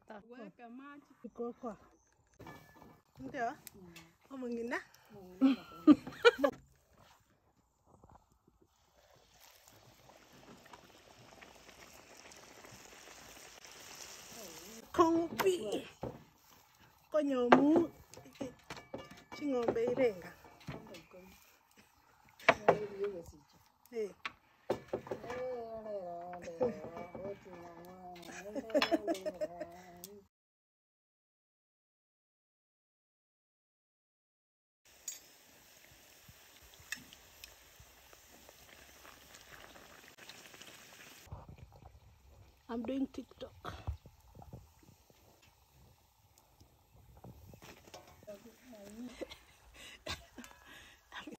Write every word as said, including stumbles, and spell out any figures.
Weka maji. Iko kwa. Ndio? Kwa mwingine? Kompi. Konyomu. Chingombe irenga. Eh. I'm doing TikTok.